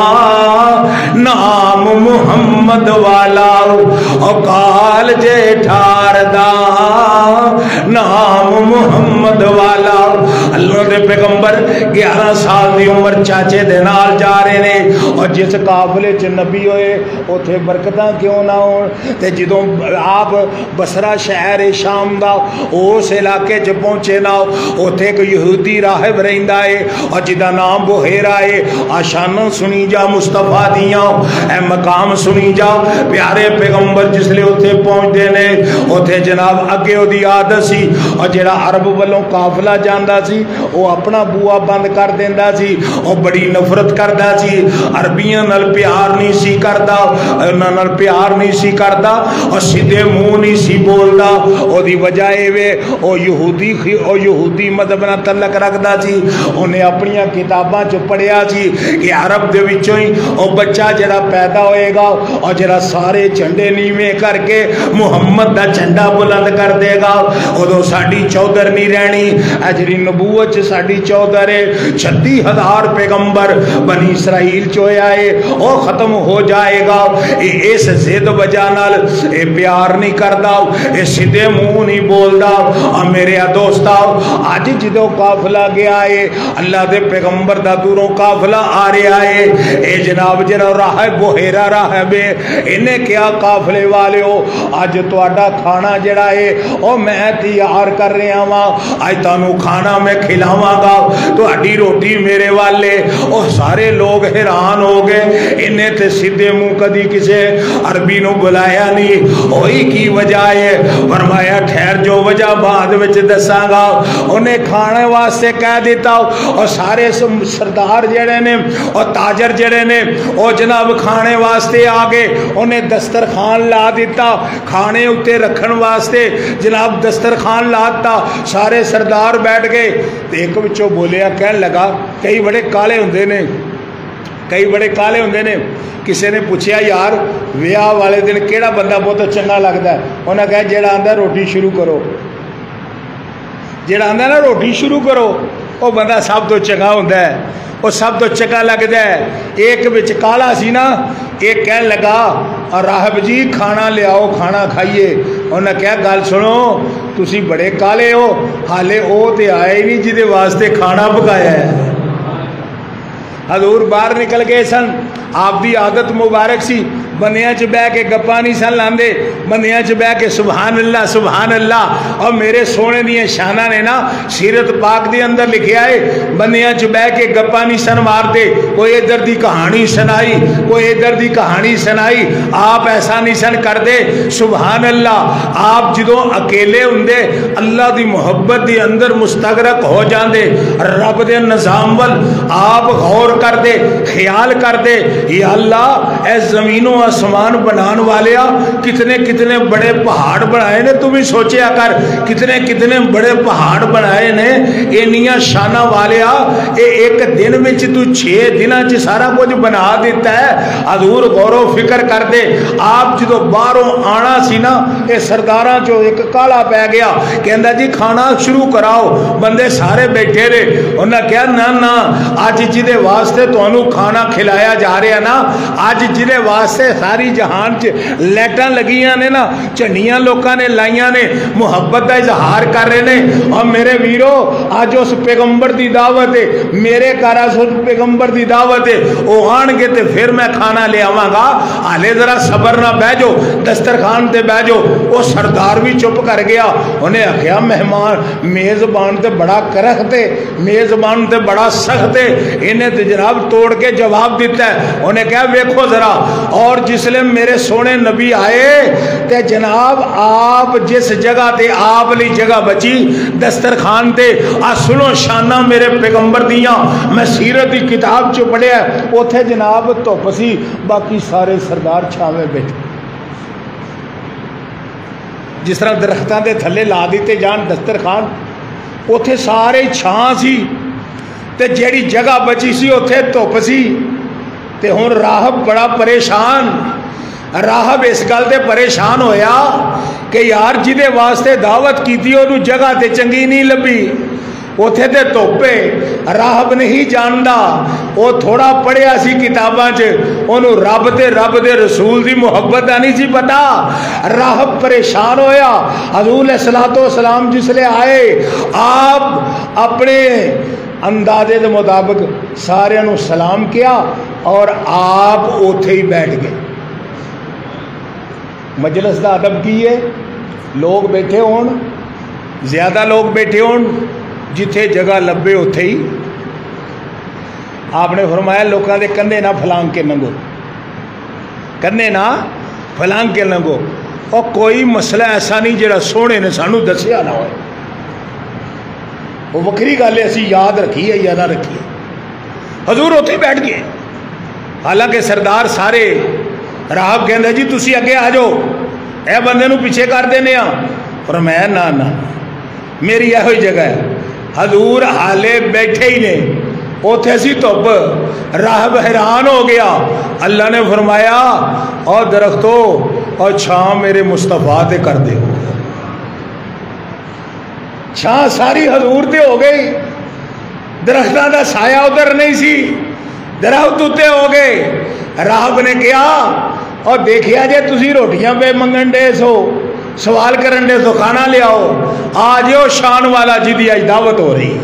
S1: नाम मुहम्मद वाला औकाल जेठार दा, नाम मुहम्मद वाला। अल्लाह दे पैगंबर ग्यारह साल की उम्र चाचे दे नाल जा रहे ने और जिस काफले च नबी होए उथे बरकतां क्यों ना हो। ते जदों आप बसरा शहर है शाम दा उस इलाके च पहुंचे ना, उथे एक यहूदी राहिब रहिंदा है और जिदा नाम बुहेरा है। आशानां सुनी जा मुस्तफा दियां, ए मकाम सुनी जा। प्यारे पैगंबर जिसले उथे पहुंचते ने उथे जनाब अगे उहदी आदत सी और जिहड़ा अरब वालों काफला जांदा सी वो अपना बूआ बंद कर देंदा सी और बड़ी नफरत करदा सी। अरबियां नाल प्यार नहीं सी करदा, उन्हां नाल प्यार नहीं सी करदा और सीधे मुंह नहीं सी बोलदा। ओदी वजह ए वे ओ यहूदी ओ यहूदी मजहब नाल तलक रखदा सी। उन्हें अपनियां किताबां च पढ़िया सी कि अरब दे विचों ही ओ बच्चा जिहड़ा पैदा होएगा और जिहड़ा सारे झंडे नीवें करके मुहम्मद दा झंडा बुलंद कर देगा, उदों साडी चौधर नहीं रहनी। ऐ जिहड़ी नबूवत च साडी चौधर है, छत्ती हजार पैगंबर बनी इसराइल च होया है, वो खत्म हो जाएगा। इस जिद वजह नाल ए प्यार नहीं करदा, ए सीधे मुंह नहीं बोलदा। और मेरे दोस्ता अज जो काफिला गया है अल्लाह दे पैगंबर दा दूरों काफिला आ रहा है, ए जनाब जरा राह बुहेरा राहब इन्हें क्या काफिले वाले हो अज तुहाडा खाना जड़ा है ओ मैं तैयार कर रहा वां, अज तुहानू खाना मैं खिलावांगा, तुहाडी रोटी मेरे वाले। ओ सारे लोग हैरान हो गए, इन्हें ते सीधे मुंह कदी किसी अरबी नू बुलाया नहीं, होई की वजह है? फरमाया ठहर जो वजह बाद विच दसांगा। उन्हें खाने वास्ते कह दिता और सारे सरदार जड़े ने और ताजर जड़े ने वो जनाब खाने वास्ते आ गए। उन्हें दस्तरखान ला दिता, खाने उत्ते रखन वास्ते जनाब दस्तरखान ला दिता। सारे सरदार बैठ गए। एक विचों बोलिया कहन लगा, कई बड़े काले हुंदे ने, کئی بڑے کالے ہوندے نے. کسی نے پوچھا یار ویاہ والے دن کیڑا بندہ بہت چنگا لگتا ہے؟ انہیں کہا جیڑا آندا روٹی شروع کرو، جیڑا آندا نا روٹی شروع کرو وہ بندہ سب تو چنگا ہوتا ہے، وہ سب تو چنگا لگتا ہے. ایک بچ کالا سی نا، ایک کہن لگا اور راہب جی کھانا لیاؤ کھانا کھائیے. انہیں کہا گل سنو تسی بڑے کالے ہو، حالے وہ تے آئے نہیں جہدے واسطے کھانا پکایا ہے. حضور باہر نکل گئے سن، آپ دی عادت مبارک سی بندیاں چ بہ کے گپاں نہیں سن لاندے، بندیاں چ بہ کے سبحان اللہ سبحان اللہ. اور میرے سونے دیاں شاناں نے نا سیرت پاک دے اندر لکھیا ہے بندیاں چ بہ کے گپاں نہیں سن مارتے. کوئی ادھر دی کہانی سنائی، کوئی ادھر دی کہانی سنائی، آپ ایسا نہیں سن کردے. سبحان اللہ. آپ جدوں اکیلے ہوندے اللہ دی محبت دی اندر مستغرق ہو جاندے، رب دے نظام ول آپ غور کر دے، خیال کر دے یا اللہ اے زمین و آسمان بنان والیا کتنے کتنے بڑے پہاڑ بنائے نے. تم ہی سوچیا کر کتنے کتنے بڑے پہاڑ بنائے نے اینیاں شانہ والیا. اے ایک دن میں تو چھ دنہ چ سارا کچھ بنا دیتا ہے. حضور غور و فکر کر دے. آپ جدو باہروں آنا سی نا اے سرداراں چو ایک کالا پہ گیا کہندا جی کھانا شروع کراؤ. بندے سارے بیٹھے رہے. انہاں کہا نا نا اج جدے واسطے تانوں کھانا کھلایا جا رہا نا، اج جدے واسطے ساری جہان چ لائٹاں لگیاں نے نا، جھنڈیاں لوکاں نے لائیاں نے، محبت کا اظہار کر رہے نے. اور میرے ویرو اج اس پیغمبر دی دعوت ہے، میرے گھر اس پیغمبر دی دعوت ہے. وہ آن گے تے پھر میں کھانا لے آواں گا. حالے ذرا صبر نہ بہ جو، دسترخوان تے بہ جو. وہ سردار بھی چپ کر گیا. انہیں آخیا مہمان میزبان تے بڑا کرخت ہے، میزبان تے بڑا سخت ہے. انہیں تے جناب توڑ کے جواب دیتا ہے. انہیں کہا ویکھو ذرا اور جسلے میرے سونے نبی آئے تے جناب آپ جس جگہ تے آپ لی جگہ بچی دسترخوان تے آ سنو شانہ میرے پیغمبر دیاں. میں سیرت دی کتاب چ پڑھیا اوتھے جناب دھوپ سی، باقی سارے سردار چھاویں بیٹھے. جس طرح درختاں دے تھلے لا دیتے جان دسترخوان، اوتھے سارے چھاں سی تے جیڑی جگہ بچی سی اوتھے دھوپ سی. تے ہن راہب بڑا پریشان. راہب اس گل تے پریشان ہویا کہ یار جدے واسطے دعوت کیتی اونوں جگہ تے چنگی نہیں لبھی، اوتھے تے دھوپے. راہب نہیں جاندا، وہ تھوڑا پڑھیا سی کتاباں چ، اونوں رب تے رب دے رسول دی محبت دا نہیں سی پتا. راہب پریشان ہویا. حضور علیہ الصلوۃ والسلام جسلے آئے آپ اپنے اندازے دے مطابق سارے نو سلام کیا اور آپ اوتھے ہی بیٹھ گئے. مجلس دا ادب کی ہے لوگ بیٹھے ہون، زیادہ لوگ بیٹھے ہون، جتھے جگہ لبے اوتھے ہی. آپ نے فرمایا لوکاں دے کندھے نہ پھلانگ کے لنگو، کندھے نہ پھلانگ کے لنگو. اور کوئی مسئلہ ایسا نہیں جڑا سونے نے سانو دسیا نہ ہوئے. وہ وکری گل ہے اسی یاد رکھیے یا نہ رکھیے. حضور اتنے بیٹھ گئے. حالانکہ سردار سارے راہب کہندا جی تسی اگے آ جاؤ، اے بندے نو پیچھے کر دینے آ. پر میں نہ نہ میری یہ ہوئی جگہ ہے. حضور حالے بیٹھے ہی نے اوتھے سی دھوپ. راہب حیران ہو گیا. اللہ نے فرمایا اور درختوں اور چھاں میرے مصطفیٰ تے کر دے. چھاں ساری حضور تے ہو گئی. درختاں دا سایہ ادھر نہیں سی، درخت اتنے ہو گئے. راہب نے کیا اور دیکھیا جے تسی روٹیاں پہ منگن ڈے سو، سوال کرن ڈے سو، کھانا لے آؤ. آ جاؤ شان والا جدی اج دعوت ہو رہی.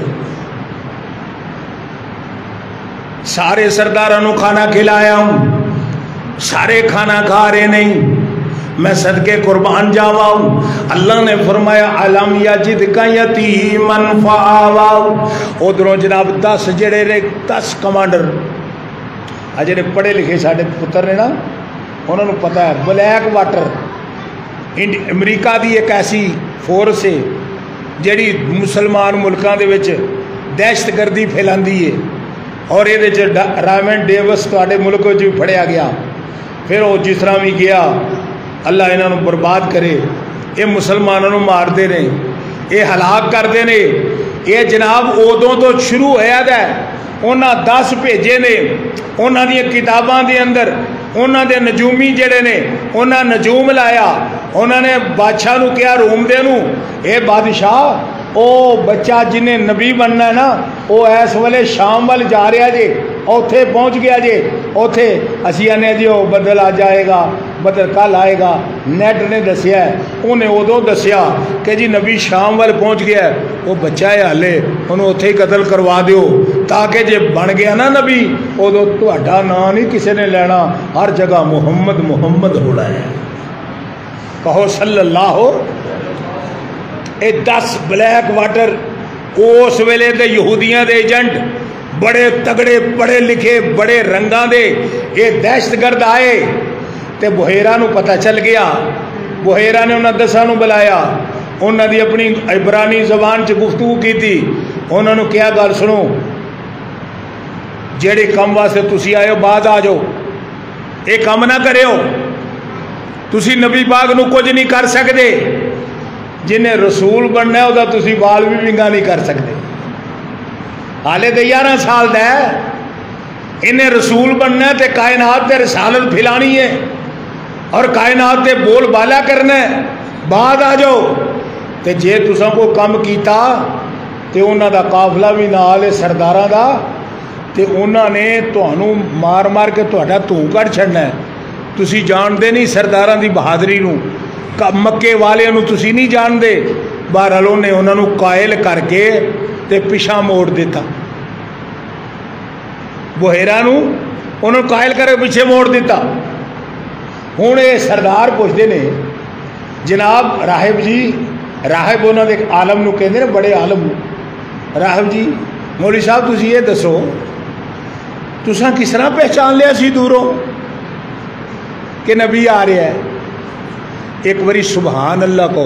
S1: سارے سرداراں نو کھانا کھلایا ہوں، سارے کھانا کھا رہے نہیں. میں صدقے قربان جاوا ہوں. اللہ نے فرمایا علم یجدک یتیمن فآوا. ادھروں جناب دس جڑے نے دس کمانڈر آ جڑے پڑھے لکھے سارے پتر نے نا، انہوں نے پتا ہے بلیک واٹر امریکہ دی ایک ایسی فورس ہے جڑی مسلمان ملکاں دے وچ دہشت گردی پھیلاندی ہے. اور یہ رائمنڈ ڈیوس تواڈے ملک وچ بھی پھڑیا گیا. پھر وہ جس طرح بھی گیا اللہ انہوں برباد کرے. یہ مسلمانوں مارتے ہیں، یہ ہلاک کرتے ہیں. یہ جناب ادوں تو شروع ہوا ہے انہاں دس بھیجے نے، انہاں دی کتاباں دے اندر انہاں دے نجومی جڑے نے انہاں نجوم لایا، انہاں نے بادشاہ نو کیا روم دے نو، اے بادشاہ او بچہ جنہیں نبی بننا ہے نا وہ اس ویلے شام وال جا رہا جے، اوتھے پہنچ گیا جے، اوتھے اسی آنے جی وہ بدل آ جائے گا، بدل کل آئے گا۔ نیٹ نے دسیا ہے، انہیں ادو دسیا کہ جی نبی شام وال پہنچ گیا ہے، وہ بچہ ہے ہالے انہوں اوتھے ہی قتل کروا دیو، تاکہ جے بن گیا نا نبی ادو تہاڈا نام نہیں کسی نے لینا، ہر جگہ محمد محمد ہونا ہے۔ کہو صلی اللہ ہو۔ اے دس بلیک واٹر اس ویلے دے یہودیاں دے ایجنٹ بڑے تگڑے پڑھے لکھے بڑے رنگاں دے یہ دہشت گرد آئے تے بحیرہ نو پتہ چل گیا، بحیرہ نے انہاں دساں نو بلایا، انہاں دی اپنی عبرانی زبان چ گفتگو کی تھی، انہاں نو کیا گل سنو جیڑے کم واسطے تسی آئے ہو بعد آ جاؤ، اے کم نہ کرے ہو، تسی نبی پاک نو کچھ نہیں کر سکتے، جنہیں رسول بننا ہے وہ تسی بال بھی ونگا نہیں کر سکتے، حالے تو گیارہ سال دا ہے، انہیں رسول بننا ہے تے کائنات تے رسالت پھیلانی ہے اور کائنات تے بول بالا کرنا ہے، بعد آ جاؤ۔ تے جے تساں کو کم کیتا تے انہاں دا قافلہ بھی نال ہے سرداراں دا، تے انہاں نے تہانوں مار مار کے تہاڈا توں کٹ چھڑنا ہے، تسی جان دے نہیں سرداراں دی بہادری نو، مکے والے نو تسی نہیں جان دے، بہرحال انہیں انہوں نے قائل کر کے تے پیچھا موڑ دیتا، بحیرہ نو انہوں نے قائل کر کے پیچھے موڑ دیتا۔ ہوں یہ سردار پوچھتے نے جناب راہب جی، راہب انہوں نے ایک عالم نو کہندے نے بڑے عالم، راہب جی مولوی صاحب تسی یہ دسو تساں کس طرح پہچان لیا سی دوروں کہ نبی آ رہا ہے؟ ایک باری سبحان اللہ کو،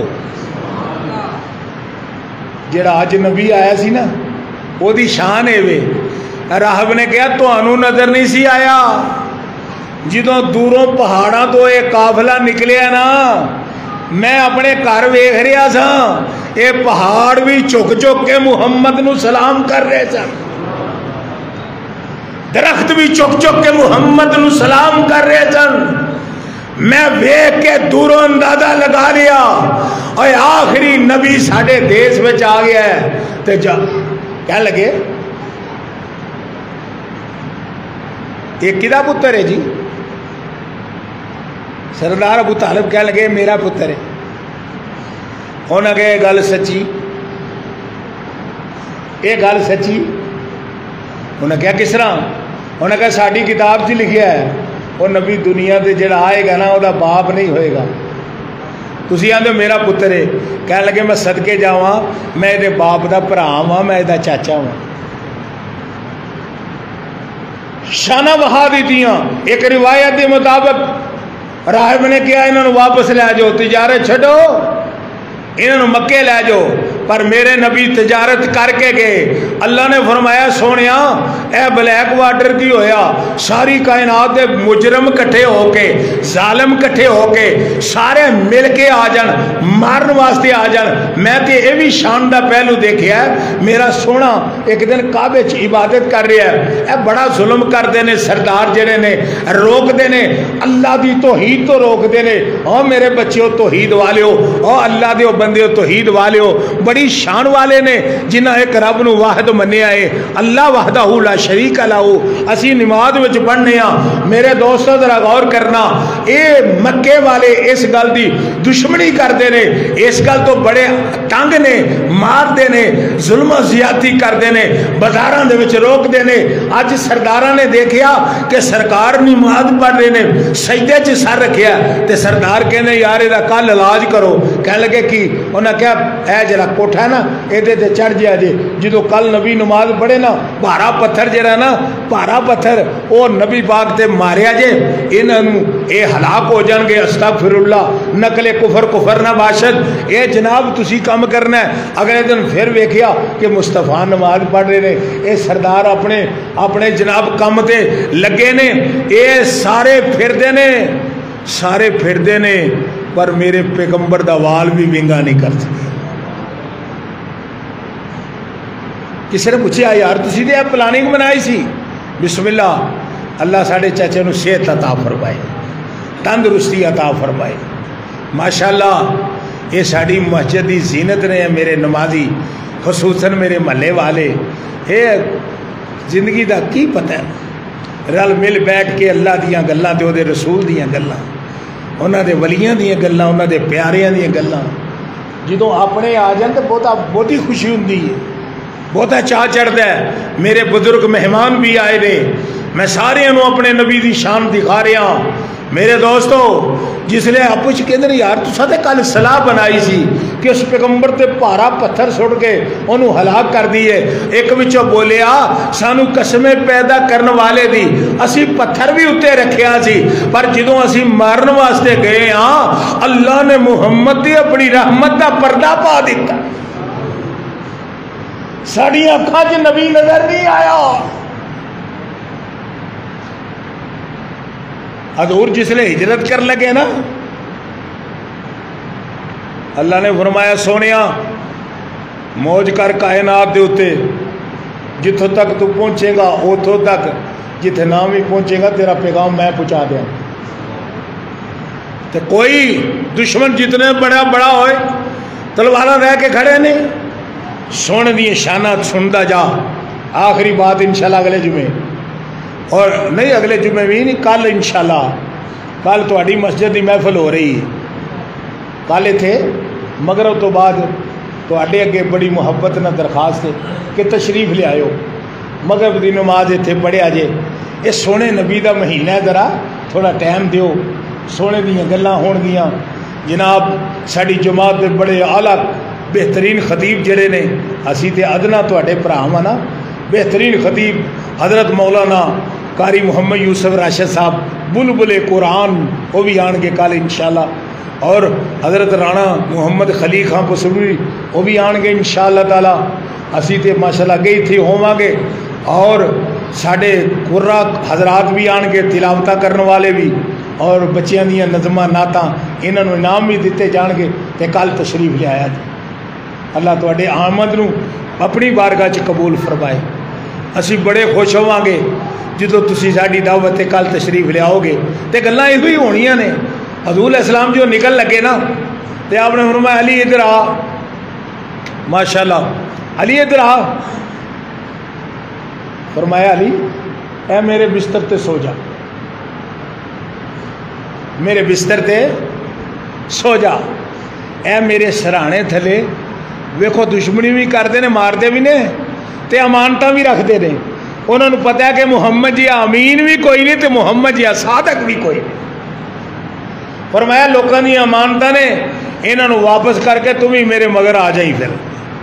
S1: جڑا اج نبی آیا سی نا وہ دی شان ہے وے، راہب نے کہا تہانوں نظر نہیں سی آیا، جدوں دوروں پہاڑاں تو یہ قافلہ نکلیا نا میں اپنے گھر ویکھ رہا سا، یہ پہاڑ بھی چک چک کے محمد نو سلام کر رہے سن، درخت بھی چک چک کے محمد نو سلام کر رہے سن، میں ویکھ کے دوروں اندازہ لگا لیا اور آخری نبی ساڑھے دیس میں آ گیا ہے، تے جا کیا لگے ایک کدا پتر ہے جی؟ سردار ابو طالب کہہ لگے میرا پتر ہے، انہوں نے کہا یہ گل سچی، یہ گل سچی، انہوں نے کہا کس طرح؟ انہوں نے کہا ساڑھی کتاب سے لکھیا ہے وہ نبی دنیا تے جڑا آئے گا نا وہ باپ نہیں ہوئے گا، تسی آندے میرا پتر ہے، کہنے لگے میں صدقے جاواں میں یہ باپ دا بھرا ہاں میں یہ چاچا ہوں، شانہ بہا دیتیاں۔ ایک روایت کے مطابق راہب نے کیا انہوں نے واپس لے جاؤ، تجارت چھڈو انہوں نے مکے لے جاؤ، پر میرے نبی تجارت کر کے گئے، اللہ نے فرمایا سونیا اے بلیک واٹر کی ہویا، ساری کائنات دے مجرم کٹھے ہو کے ظالم کٹھے ہو کے سارے مل کے آ جان مارن واسطے آ جان، میں تے اے بھی شان دا پہلو دیکھیا ہے، میرا سونا ایک دن کعبے چ عبادت کر رہا ہے، اے بڑا ظلم کردے نے سردار جڑے نے، روک دے نے اللہ دی توحید تو روک دے نے، او میرے بچیو توحید والیو، او اللہ دیو بندیو توحید والیو، بڑی شان والے نے جنہ ایک رب نو واحد منیا ہے، اللہ وحدہ لا شریک لہو، اسی نماز وچ پڑھنے ہاں، میرے دوستو ذرا غور کرنا، اے مکے والے اس گل دی دشمنی کردے نے، اس گل تو بڑے تنگ نے، مار دے نے، ظلم و زیادتی کردے نے، بازاراں دے وچ روک دے نے۔ اج سرداراں نے دیکھیا کہ سرکار نماز پڑھ رہے نے، سجدے چ سر رکھیا تے سردار کہنے یار اے دا کل علاج کرو، کہنے لگے کی انہاں کہا اے جڑا کوٹھا ہے نا ایدے تے چڑھ جیا جے، جدو کل نبی نماز پڑھے نا بھارا پتھر جڑا نا بھارا پتھر او نبی پاک تے ماریا جے، انہاں نو اے ہلاک ہو جان گے، استغفر اللہ، نقل کفر کفر نہ باشد، اے جناب تسی کم کرنا ہے۔ اگلے دن پھر ویکھیا کہ مصطفیٰ نماز پڑھ رہے نے، اے سردار اپنے اپنے جناب کم تے لگے نے، اے سارے پھردے نے سارے پھردے نے، پر میرے پیغمبر دا وال بھی ونگا نہیں کر سکتے، کسی نے پوچھا یار تسی تے پلاننگ بنائی سی؟ بسم اللہ، اللہ ساڈے چاچے نو صحت عطا فرمائے، تندرستی عطا فرمائے، ماشاءاللہ یہ ساری مسجد کی زینت نے میرے نمازی، خصوصاً میرے محلے والے، یہ زندگی دا کی پتہ ہے، رل مل بیٹھ کے اللہ دیاں گلاں تے او دے رسول دیاں گلاں، انہاں دے ولیاں دیاں گلاں، انہاں دے پیاریاں دیاں گلاں جدوں اپنے آ جان تے بہت بہتی خوشی ہوندی ہے، بہتا چاہ چڑھتا ہے۔ میرے بزرگ مہمان بھی آئے نے، میں سارے انہوں اپنے نبی دی شان دکھا رہا ہوں۔ میرے دوستو جس لئے اپوچ کے اندر یار تو ساتھے کل صلاح بنائی سی کہ اس پیغمبر تے پارا پتھر سڑ کے انہوں ہلاک کر دیئے، ایک وچو بولیا سانو قسمیں پیدا کرنے والے دی اسی پتھر بھی اتے رکھیا سی، پر جدوں اسی مارن واسطے گئے ہاں اللہ نے محمد دی اپنی رحمت دا پردہ پا دیتا، ساڑی اکھاں چ نبی نظر نہیں آیا۔ حضور جس لئے ہجرت کر لگے نا، اللہ نے فرمایا سونیا موج کر کائنات دے اتے، جتھوں تک تو پہنچے گا اتھوں تک، جتھے نام ہی پہنچے گا تیرا پیغام میں پہنچا دیا۔ تو کوئی دشمن جتنے بڑا بڑا ہوئے تلوارہ رہ کے کھڑے نہیں، سونے دیئے شانات سندا جا۔ آخری بات انشاءاللہ اگلے جمعے، اور نہیں اگلے جمعے بھی نہیں، کل انشاءاللہ، کل تو اڈی مسجد دی محفل ہو رہی ہے، کل تھے مغرب تو بعد تو اڈے اگے بڑی محبت نہ درخواست ہے کہ تشریف لے آئے ہو، مغرب دی نماز اتھے پڑھیا جے، یہ سونے نبی دا مہینہ ہے، ذرا تھوڑا ٹائم دیو، سونے دیاں گلاں ہون گیاں۔ جناب ساڈی جماعت دے بڑے اعلیٰ بہترین خطیب جڑے نے، اسی تے ادنا تواڈے بھرا نا، بہترین خطیب حضرت مولانا قاری محمد یوسف راشد صاحب بلبل قرآن، وہ بھی آن گے کل انشاءاللہ، اور حضرت رانا محمد خلی خان پسروی وہ بھی آن گے انشاءاللہ تعالی۔ اسی تے ماشاءاللہ گئی تھی ہوں گے، اور ساڑھے قرآ حضرات بھی آن گے، تلاوتہ کرنے والے بھی، اور بچیاں دیاں نظمہ نعتاں انہوں نے انعام بھی دیتے جان گے، تے کل تشریف لے آیا جی۔ اللہ تواڈے آمد نو اپنی بارگاہ چ قبول فرمائے۔ اسی بڑے خوش ہوں گے جدو تسی ساڈی دعوت کل تشریف لے آؤ گے، تے گلاں یہ ہی ہونیاں نے۔ حضور علیہ السلام جو نکل لگے نا تے آپ نے فرمایا علی ادھر آ، ماشاءاللہ علی ادھر آ، فرمایا علی اے میرے بستر تے سو جا، میرے بستر تے سو جا، اے میرے سرانے تھلے ویکھو دشمنی بھی کرتے ہیں، مارتے بھی نے تے امانتاں بھی رکھتے ہیں، انہوں نے پتہ ہے کہ محمد جی امین بھی کوئی نہیں تے محمد جی صادق بھی کوئی نہیں۔ فرمایا لوکاں دی امانتاں نے انہوں نے واپس کر کے تم ہی میرے مگر آ جائیں، پھر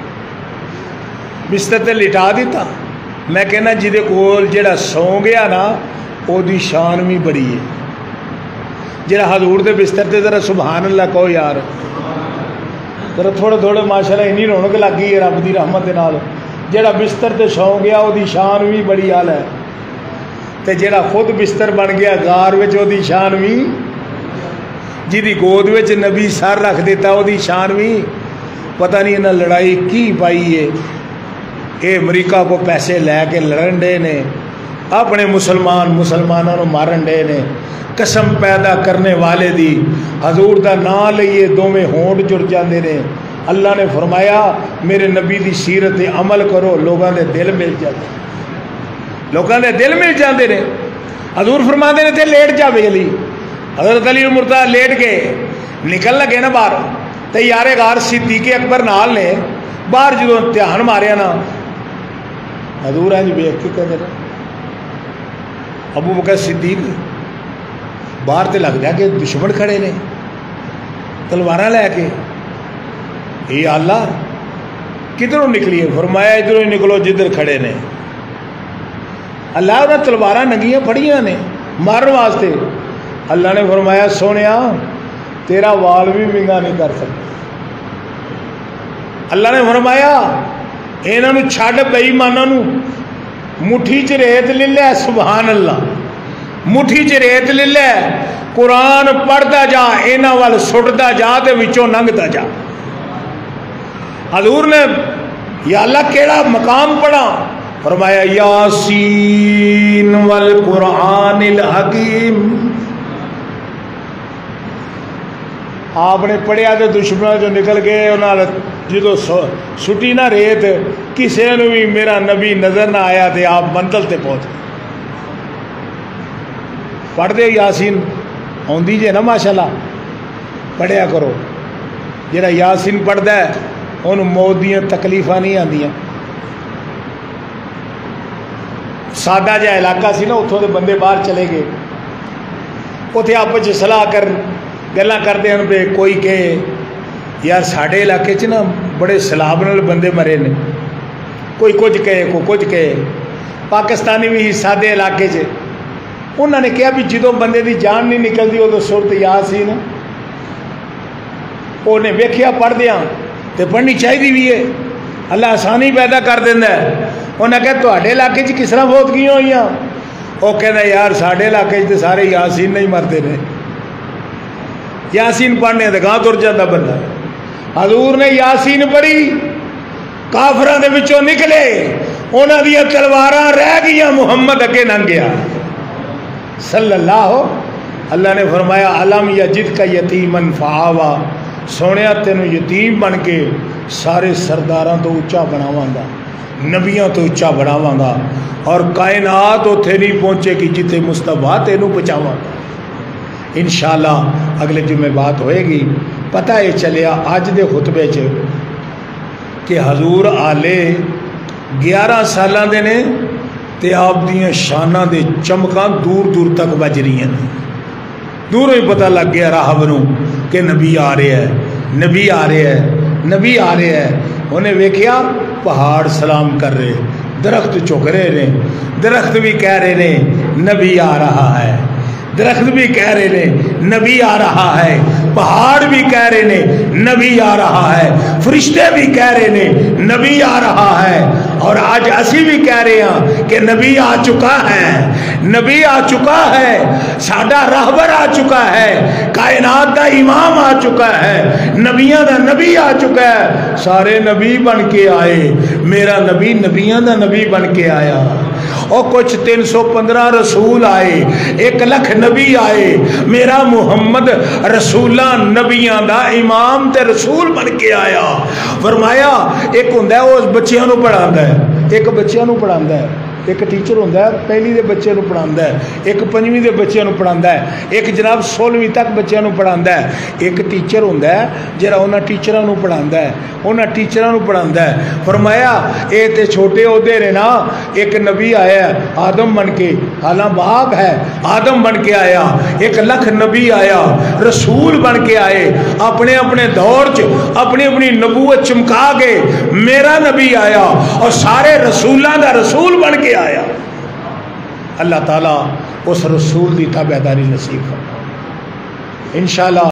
S1: بستر تے لٹا دیتا۔ میں کہنا جی دے کول جڑا سو گیا نا او دی شان بھی بڑی ہے، جڑا حضور دے بستر تے ذرا سبحان اللہ کہو یار، ذرا تھوڑے تھوڑے ماشاءاللہ انی رونق لگ گئی ہے رب دی رحمت دے نال۔ جڑا بستر تے سو گیا او دی شان بھی بڑی حال ہے، تے جڑا خود بستر بن گیا غار وچ او دی شان بھی، جی دی گود وچ نبی سر رکھ دیتا او دی شان بھی۔ پتہ نہیں انہاں لڑائی کی پائی ہے، اے امریکہ کو پیسے لے کے لڑن ڈے نے، اپنے مسلمان مسلمانوں کو مارن ڈے نے، قسم پیدا کرنے والے دی حضور دا نام لئیے دوویں ہونٹ جڑ جاندے نے۔ اللہ نے فرمایا میرے نبی دی سیرت عمل کرو، لوگاں دے دل مل جاندے، لوگاں دے دل مل جاندے نے۔ حضور فرماندے نے تے لیٹ جاوے علی، حضرت علی مرتضیٰ لیٹ کے نکل لگے نا باہر، تے یارے غار صدیق اکبر نال نے باہر جدوں امتحان ماریا نا، حضور انج ویکھ کے کہندے نے ابو بکر صدیق باہر تے لگ جا کہ دشمن کھڑے نے تلواراں لے کے، اے اللہ کدھروں نکلیے؟ فرمایا ادھروں ہی نکلو جدھر کھڑے نے۔ اللہ نے تلواراں ننگیاں پھڑیاں نے مارن واسطے۔ اللہ نے فرمایا سونیا تیرا وال بھی منگا نہیں کر سکتا۔ اللہ نے فرمایا انہاں نوں چھڈ بے ایماناں نوں، مٹھی چ ریت لے لے، سبحان اللہ، مٹھی چ ریت لے لے، قرآن پڑھتا جا، انہاں وال سٹدا جا تے وچوں لنگدا جا۔ حضور نے یا اللہ کیڑا مقام پڑھا؟ فرمایا یاسین والقرآن الحکیم. آپ نے پڑھیا تو دشمنوں جو نکل گئے، انہوں جدو سٹی نہ ریت کسی نے بھی میرا نبی نظر نہ آیا تو آپ منزل تے پہنچ گئے. پڑھ دے یاسین آندی جے نا ماشاءاللہ، پڑھیا کرو. جہاں یاسین پڑھتا ہے انہوں موت دیا تکلیفاں نہیں آندیاں. سادہ جہا علاقہ سی نا، اتوں کے بندے باہر چلے گئے، اتنے آپس چ سلاح کر گلاں کرتے ہیں پہ. کوئی کہے یار ساڈے علاقے چ نا بڑے سیلاب نال بندے مرے نے، کوئی کچھ کہے کوئی کچھ کہے. پاکستانی بھی سادے علاقے چ انہوں نے کہا بھی جدوں بندے دی جان نہیں نکلتی ادو سورت یاسین انہیں ویکھیا پڑھ دیا تو پڑھنی چاہیے بھی ہے، اللہ آسانی پیدا کر دینا ہے. انہیں کہا تواڈے علاقے چ کس طرح فوتگیاں ہوئی؟ وہ کہنا یار ساڈے علاقے چ سارے یاسین نہیں مرتے نے، یاسین پڑھنے تو گاہ تر جاتا بندہ. حضور نے یاسین پڑھی، کافراں دے وچوں نکلے، انہاں دیاں تلواراں رہ گئیاں، محمد اگے لنگ گیا صلی اللہ. اللہ نے فرمایا علم یجد کا یتیمن فآوا، سونیا تینوں یتیم بن کے سارے سرداراں تو اچا بناواں گا، نبیاں تو اچا بناواں گا، اور کائنات اتنے نہیں پہنچے گی جتے مصطفیٰ تینوں پہنچاواں گا. انشاءاللہ اگلے جمعے بات ہوئے گی. پتہ یہ چلیا اج دے خطبے چ کہ حضور آلے گیارہ سالاں دے نے تے آپ دیاں شاناں دے چمکاں دور دور تک بج رہی ہیں. دوروں ہی پتہ لگ گیا راہب نوں کہ نبی آ رہے ہے، نبی آ رہے ہے، نبی آ رہے ہے. انہیں ویکھیا پہاڑ سلام کر رہے، درخت چک رہے نے، درخت بھی کہہ رہے نے نبی آ رہا ہے، درخت بھی کہہ رہے نے نبی آ رہا ہے، پہاڑ بھی کہہ رہے نے نبی آ رہا ہے، فرشتے بھی کہہ رہے نے نبی آ رہا ہے، اور آج اسی بھی کہہ رہے ہیں کہ نبی آ چکا ہے، نبی آ چکا ہے، ساڈا راہبر آ چکا ہے، کائنات دا امام آ چکا ہے، نبیاں دا نبی آ چکا ہے. سارے نبی بن کے آئے، میرا نبی نبیاں دا نبی بن کے آیا. اور کچھ تین سو پندرہ رسول آئے، ایک لکھ نبی آئے، میرا محمد رسولہ نبیاں دا امام تے رسول بن کے آیا. فرمایا ایک ہوندا ہے اس بچیاں نو پڑھاندا ہے، ایک بچیاں نو پڑھاندا ہے، ایک ٹیچر ہوندا ہے پہلی دے بچے نو پڑھاندا ہے، ایک پنجویں دے بچے نو پڑھاندا ہے، ایک جناب سولہویں تک بچیاں نو پڑھاندا ہے. ایک ٹیچر ہوندا ہے جڑا انہاں ٹیچراں نو پڑھاندا ہے، انہاں ٹیچراں نو پڑھاندا ہے. فرمایا اے تے چھوٹے عہدے نے نا، ایک نبی آیا ہے آدم بن کے، حالاں باپ ہے آدم بن کے آیا، ایک لکھ نبی آیا رسول بن کے آئے، اپنے اپنے دور چ اپنی اپنی نبوت چمکا کے میرا نبی آیا اور سارے رسولاں دا رسول بن کے آیا. اللہ تعالیٰ اس رسول دی تابعداری نصیب فرمائے انشاءاللہ.